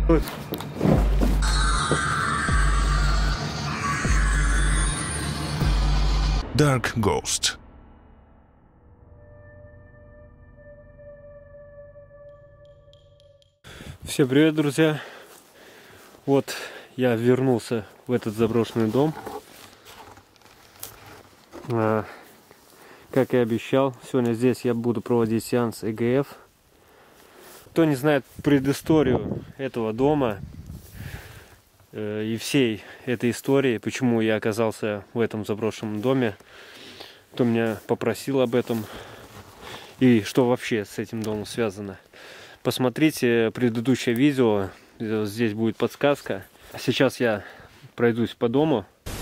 Dark Ghost. Всем привет, друзья! Вот я вернулся в этот заброшенный дом. Как и обещал, сегодня здесь я буду проводить сеанс ЭГФ. Кто не знает предысторию этого дома и всей этой истории, почему я оказался в этом заброшенном доме, кто меня попросил об этом и что вообще с этим домом связано, посмотрите предыдущее видео, здесь будет подсказка. Сейчас я пройдусь по дому.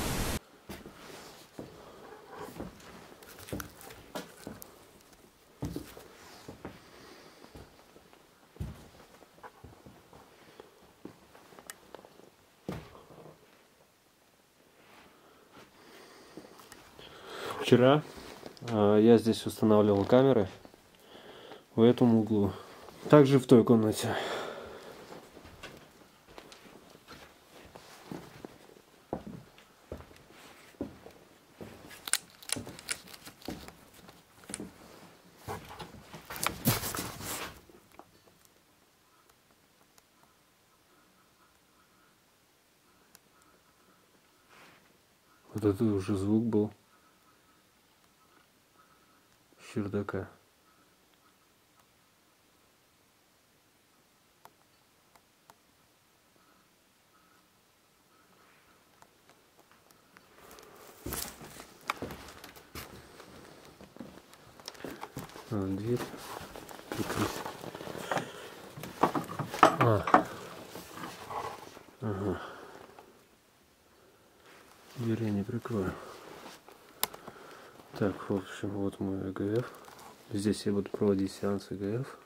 Вчера я здесь устанавливал камеры в этом углу, также в той комнате. Вот это уже звук был с чердака. Дверь прикрыть. Ага. Дверь я не прикрою. Так, в общем, вот мой ЭГФ. Здесь я буду проводить сеанс ЭГФ.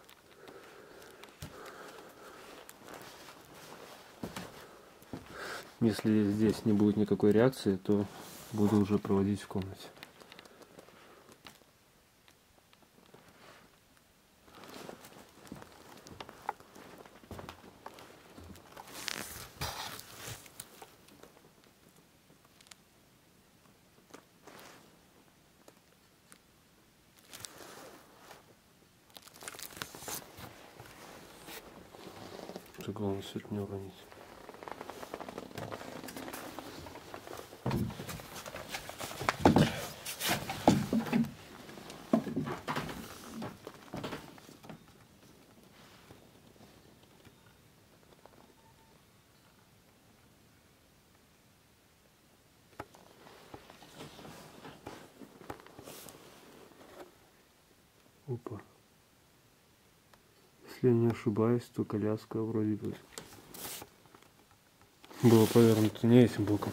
Если здесь не будет никакой реакции, то буду уже проводить в комнате. Главное все это не уронить. Опа. Если я не ошибаюсь, то коляска вроде бы была повернута не этим боком.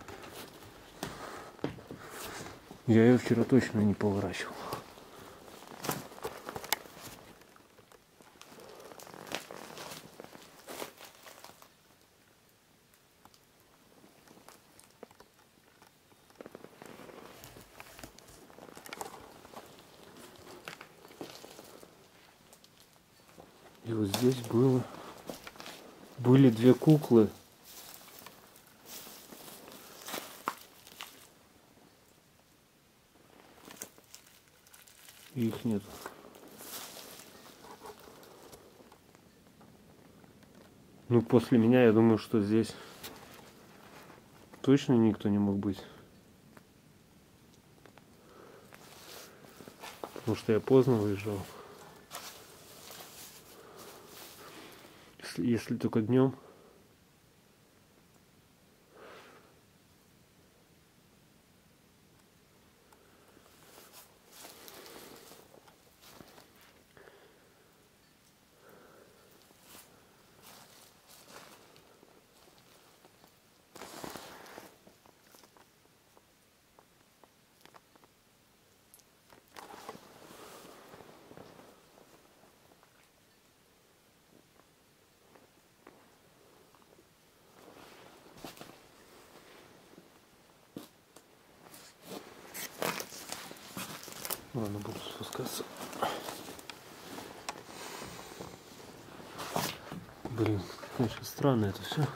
Я ее вчера точно не поворачивал. И вот здесь были две куклы. И их нет. Ну, после меня, я думаю, что здесь точно никто не мог быть. Потому что я поздно выезжал. Если только днем. Ладно, буду спускаться. Блин. Конечно, странно это все.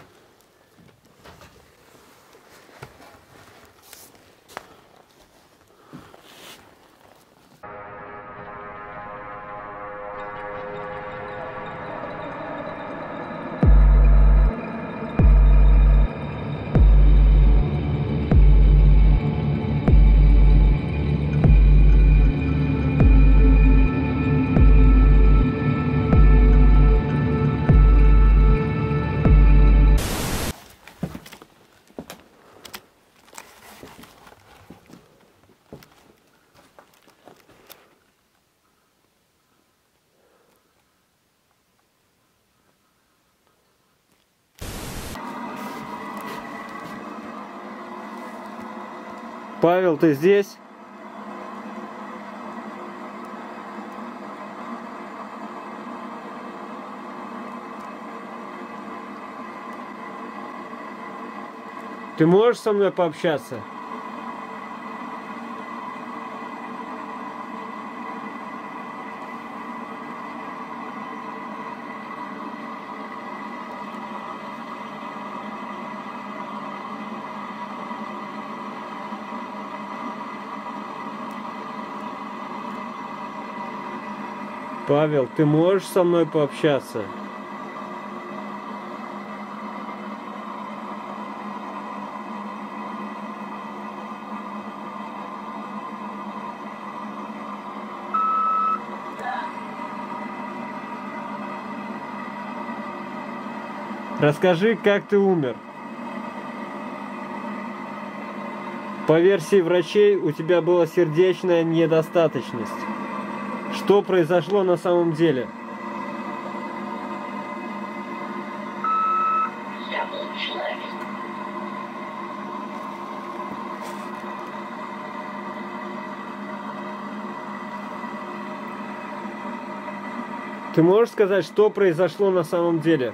Павел, ты здесь? Ты можешь со мной пообщаться? Павел, ты можешь со мной пообщаться? Расскажи, как ты умер. По версии врачей, у тебя была сердечная недостаточность. Что произошло на самом деле? Я был человек. Ты можешь сказать, что произошло на самом деле?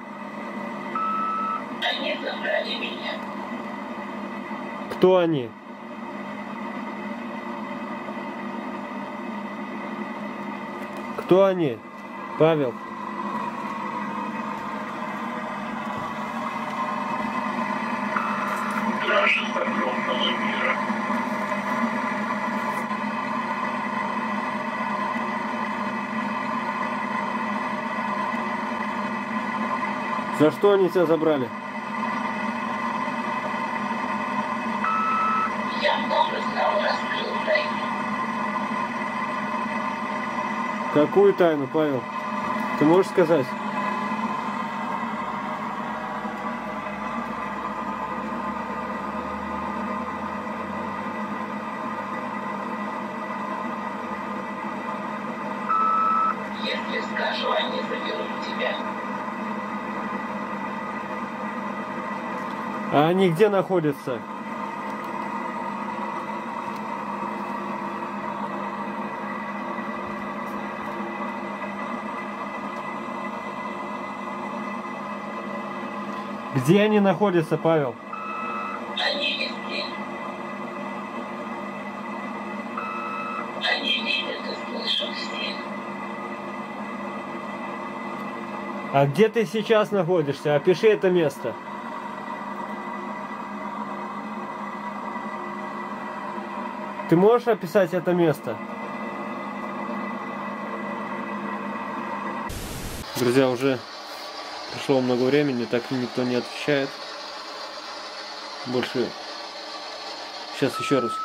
Они забрали меня. Кто они? Кто они? Павел. Стражи огромного мира. За что они тебя забрали? Я много знал, раскрыл тайну. Какую тайну, Павел? Ты можешь сказать? Если скажу, они заберут тебя. А они где находятся? Где они находятся, Павел? Они везде. Они видят и слышат всех. А где ты сейчас находишься? Опиши это место. Ты можешь описать это место? Друзья, уже прошло много времени, так никто не отвечает. Больше. Сейчас еще раз.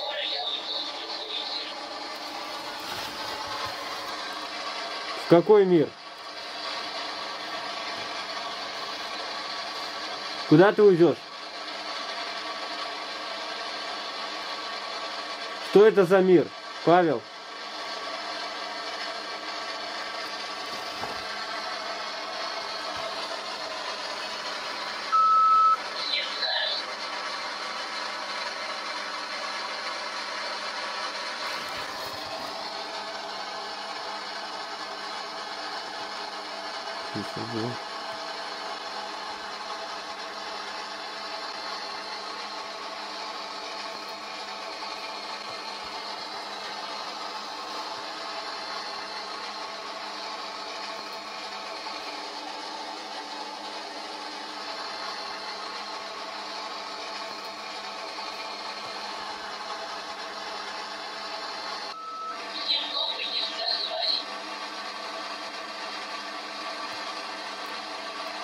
В какой мир? Куда ты уйдешь? Что это за мир, Павел? Не знаю.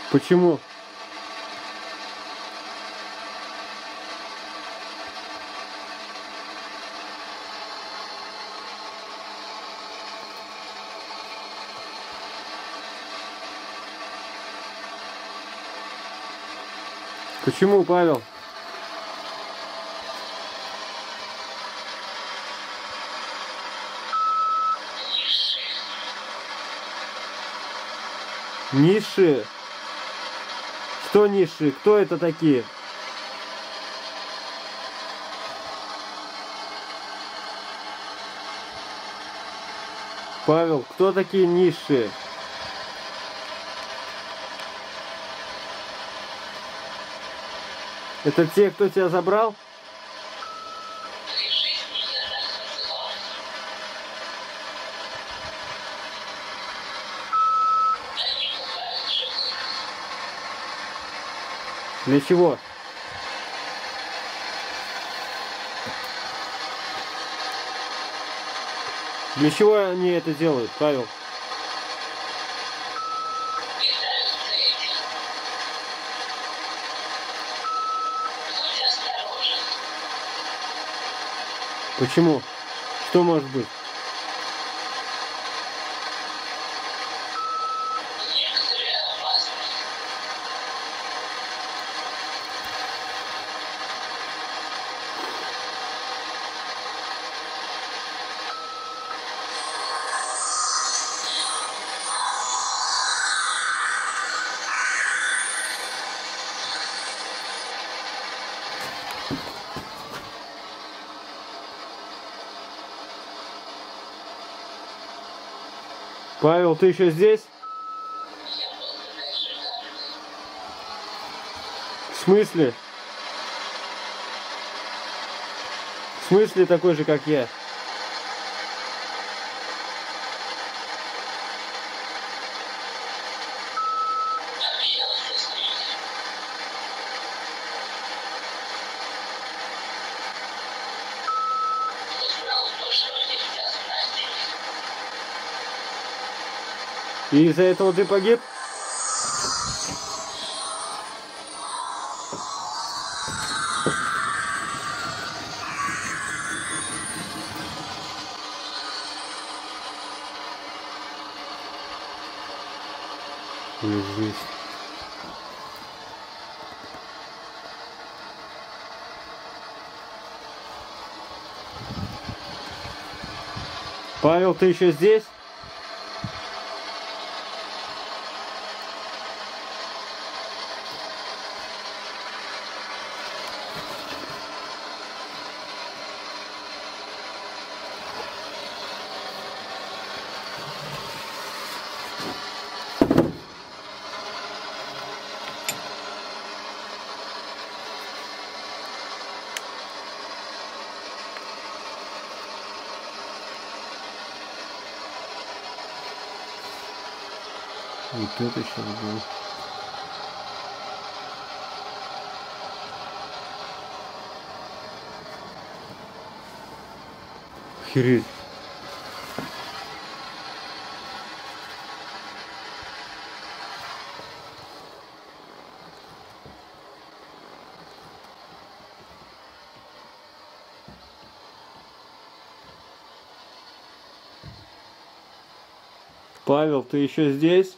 Почему? Почему, Павел? Низшие? Что низшие? Кто это такие? Павел, кто такие низшие? Это те, кто тебя забрал? Для чего? Для чего они это делают, Павел? Почему? Что может быть? Павел, ты еще здесь? В смысле? В смысле такой же, как я? И из-за этого ты погиб? Жизнь. Павел, ты еще здесь? Вот это сейчас было. Охереть. Павел, ты еще здесь?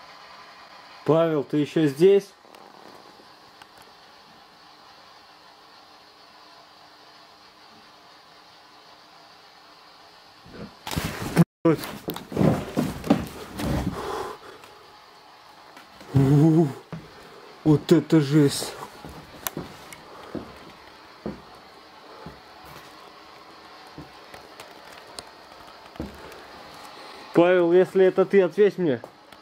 Павел, ты еще здесь? Вот это жесть. Павел, если это ты, ответь мне.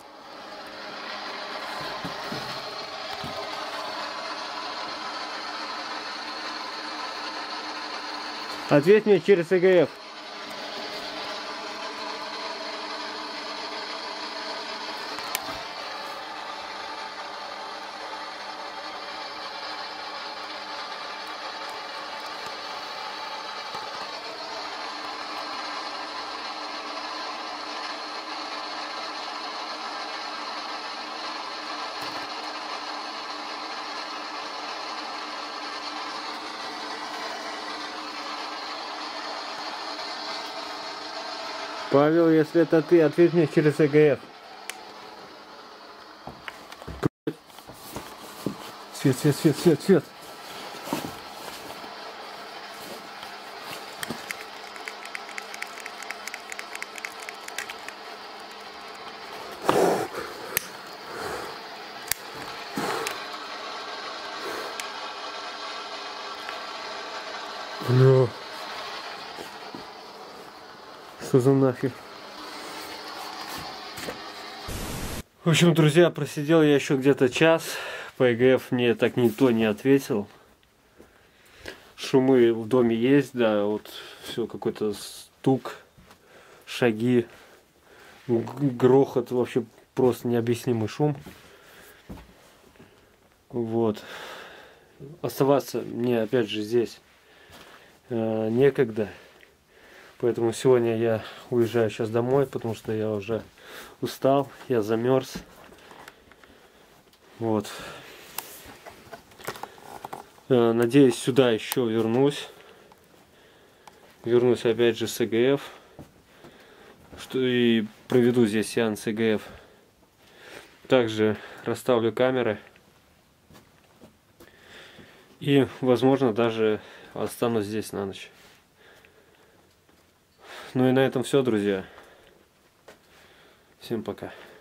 Ответь мне через ЭГФ. Павел, если это ты, ответь мне через ЭГФ. Свет, свет, свет, свет, свет. Ну. Что за нафиг? В общем, друзья, просидел я еще где-то час. По ЭГФ мне так никто не ответил. Шумы в доме есть, да, вот все какой-то стук, шаги, грохот, вообще просто необъяснимый шум. Вот. Оставаться мне опять же здесь некогда. Поэтому сегодня я уезжаю сейчас домой, потому что я уже устал, я замерз. Вот. Надеюсь, сюда еще вернусь. Вернусь опять же с ЭГФ. И проведу здесь сеанс ЭГФ. Также расставлю камеры. И, возможно, даже останусь здесь на ночь. Ну и на этом все, друзья. Всем пока.